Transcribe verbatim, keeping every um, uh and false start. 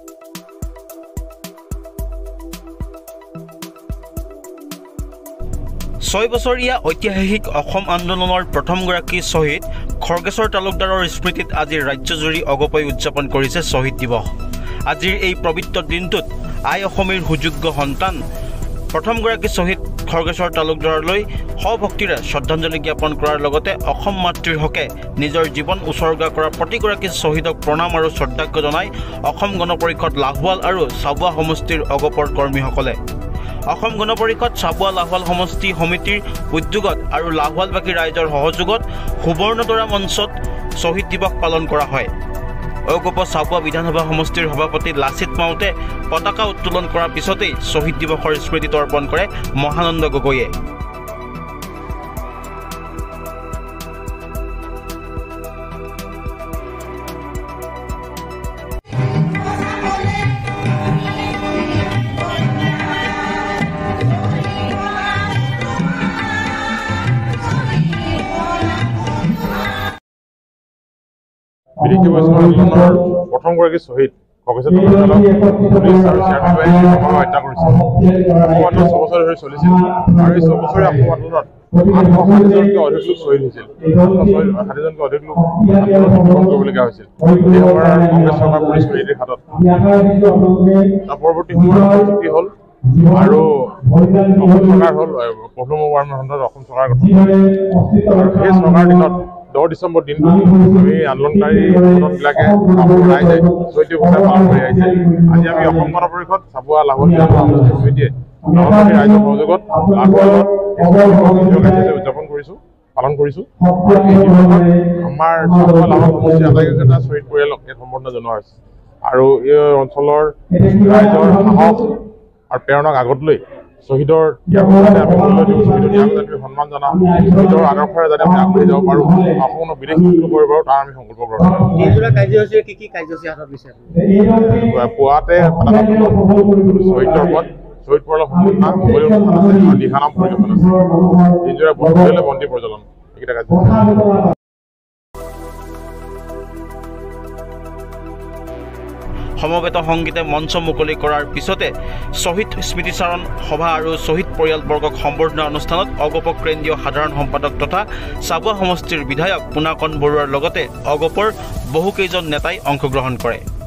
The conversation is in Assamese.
ছয় বছৰীয়া ঐতিহাসিক অসম আন্দোলনৰ প্ৰথমগৰাকী শ্বহীদ খৰ্গেশ্বৰ তালুকদাৰৰ স্মৃতিত আজি ৰাজ্যজুৰি অগপই উদযাপন কৰিছে শ্বহীদ দিৱস। আজিৰ এই পবিত্ৰ দিনটোত আই অসমীৰ সুযোগ্য সন্তান প্ৰথমগৰাকী শ্বহীদ খৰ্গেশ্বৰ তালুকদাৰলৈ সভক্তিৰে শ্ৰদ্ধাঞ্জলি জ্ঞাপন কৰাৰ লগতে অসম মাতৃৰ হকে নিজৰ জীৱন উৎসৰ্গা কৰা প্ৰতিগৰাকী শ্বহীদক প্ৰণাম আৰু শ্ৰদ্ধাৰ্ঘ্য জনাই অসম গণ পৰিষদ লাহোৱাল আৰু চাবুৱা সমষ্টিৰ অগপৰ কৰ্মীসকলে। অসম গণ পৰিষদ চাবুৱা লাহোৱাল সমষ্টি সমিতিৰ উদ্যোগত আৰু লাহোৱালবাসী ৰাইজৰ সহযোগত সুবৰ্ণতৰা মঞ্চত শ্বহীদ দিৱস পালন কৰা হয়। অগপ চাবুৱা বিধানসভা সমষ্টিৰ সভাপতি লাচিত মাউতে পতাকা উত্তোলন কৰাৰ পিছতেই শ্বহীদ দিৱসৰ স্মৃতি তৰ্পণ কৰে মহানন্দ গগৈয়ে। বিদেশী বৈষ্ণৱ আন্দোলনৰ প্ৰথমগৰাকী শ্বহীদ খৰ্গেশ্বৰ তালুকদাৰক পুলিচ আৰু চি আৰ পি এফে হত্যা কৰিছিল। অসম আন্দোলন ছবছৰ ধৰি চলিছিল আৰু এই ছবছৰীয়া অসম আন্দোলনত আঠশ ষাঠিজনকৈ অধিক লোক শ্বহীদ হৈছিল। ষাঠিজনকৈ অধিক লোক আন্দোলন সংগ্ৰহ কৰিবলগীয়া হৈছিল এই সময়ৰ কংগ্ৰেছ চৰকাৰ পুলিচ বাহিনীৰ হাতত। তাৰ পৰৱৰ্তী সময়ত চুক্তি হ'ল আৰু অসম চৰকাৰ হ'ল প্ৰফুল্ল বৰ্মাৰ হাতত অসম চৰকাৰ গঠন আৰু সেই চৰকাৰ দিনত দহ ডিচেম্বৰ দিনটো আমি আন্দোলনকাৰী সংগঠনবিলাকে ৰাইজে শ্বহীদ দিৱস পালন কৰি আহিছে। আজি আমি অসম গণ পৰিষদ চাবুৱা লাহোৱাল সমষ্টি সমিতিয়ে লাহোৱালবাসী ৰাইজৰ সহযোগত লাহোৱালত কাৰ্যসূচী উদযাপন কৰিছোঁ পালন কৰিছোঁ। আৰু এই দিৱসত আমাৰ চাবুৱা লাহোৱাল সমষ্টিৰ আটাইকেইটা শ্বহীদ পৰিয়ালক ইয়াত সম্বৰ্ধনা জনোৱা হৈছে আৰু এই অঞ্চলৰ ৰাইজৰ সাহস আৰু প্ৰেৰণাক আগত লৈ শ্বহীদৰ ত্যাগৰ যাতে আমি মূল্য দিওঁ, শ্বহীদৰ ত্যাগক যাতে আমি সন্মান জনাওঁ, শ্বহীদৰ আদৰ্শৰে যাতে আমি আগবাঢ়ি যাব পাৰোঁ, অসমক বিদেশ মুক্ত কৰিব পাৰোঁ, তাৰ আমি সংকল্প গ্ৰহণ কৰোঁ। পুৱাতে শ্বহীদ দৰ্পণ, শ্বহীদ পৰিয়ালৰ সম্বৰ্ধনা, মুকলি অনুষ্ঠান আছে আৰু দিহানাম পৰিৱেশন আছে। দিনজোৰা বন্তি বন্তি প্ৰজ্বলন এইকেইটা কাৰ্যসূচী। সমবেত সংগীতে মঞ্চ মুকলি কৰাৰ পিছতে শ্বহীদ স্মৃতিচাৰণ সভা আৰু শ্বহীদ পৰিয়ালবৰ্গক সম্বৰ্ধনা অনুষ্ঠানত অগপ কেন্দ্ৰীয় সাধাৰণ সম্পাদক তথা চাবুৱা সমষ্টিৰ বিধায়ক পুনাকণ বৰুৱাৰ লগতে অগপৰ বহুকেইজন নেতাই অংশগ্ৰহণ কৰে।